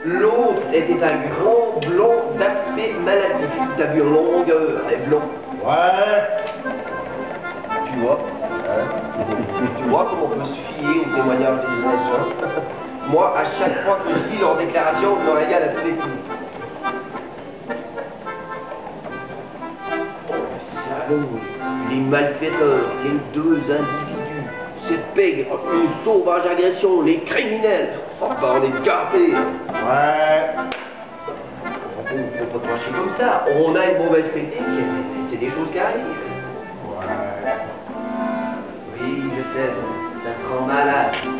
L'autre était un grand blond d'aspect maladif. T'as vu longueur, et blond. Ouais. Tu vois Tu vois comment on peut se fier au témoignage des gens. Moi, à chaque fois que je lis leur déclaration, je me régale à tous les coups. Salaud, les malfaiteurs, les deux individus, cette pègre, une sauvage agression, les criminels. Oh, bah on est gâtés. Ouais. Faut pas marcher comme ça. On a une mauvaise critique, c'est des choses qui arrivent. Ouais. Oui, je sais, ça te rend malade.